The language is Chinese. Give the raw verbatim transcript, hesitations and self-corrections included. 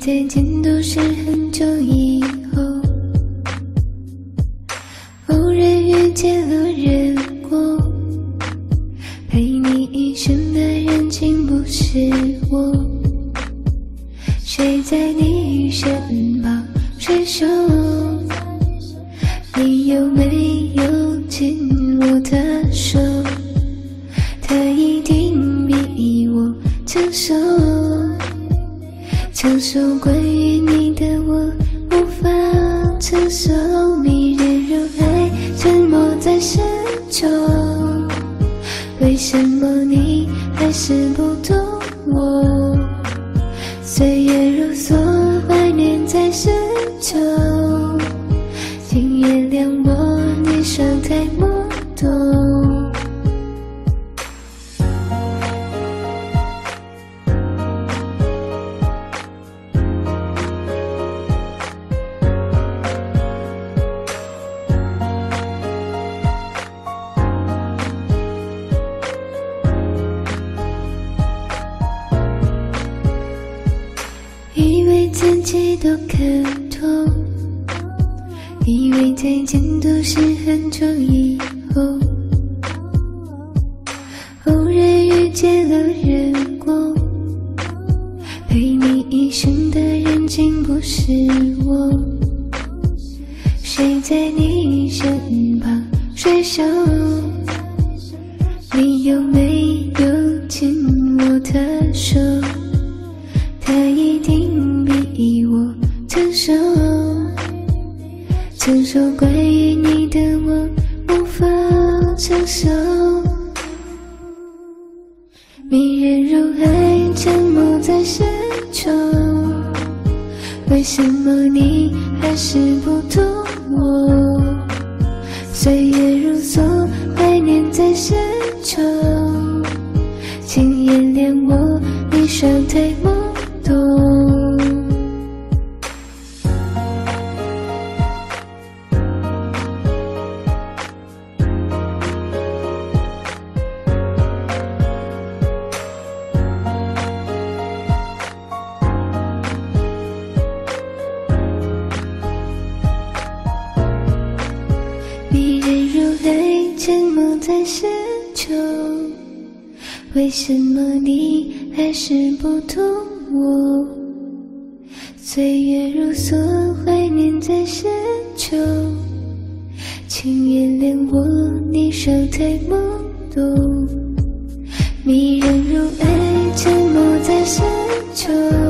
再见都是很久以后，偶然遇见了人过，陪你一生的人竟不是我。谁在你身旁伸手，你有没有紧握的手？他一定比我成熟，承受关于你的我无法承受。迷人如海，沉默在深秋，为什么你还是不懂我？岁月如梭，怀念在深秋，请原谅我年少太懵懂。以为自己都看透，以为再见都是很久以后，偶然遇见了人过，陪你一生的人竟不是我。谁在你身旁甩手？你有没有紧握的手？他一定比我成熟，承受关于你的我无法承受。迷人如海，沉默在深秋，为什么你还是不懂我？岁月如梭，怀念在深秋，请原谅我年少太懵懂。迷人如海，沉默在深秋，为什么你还是不懂我？岁月如梭，怀念在深秋，请原谅我年少太懵懂。迷人如爱，沉默在深秋。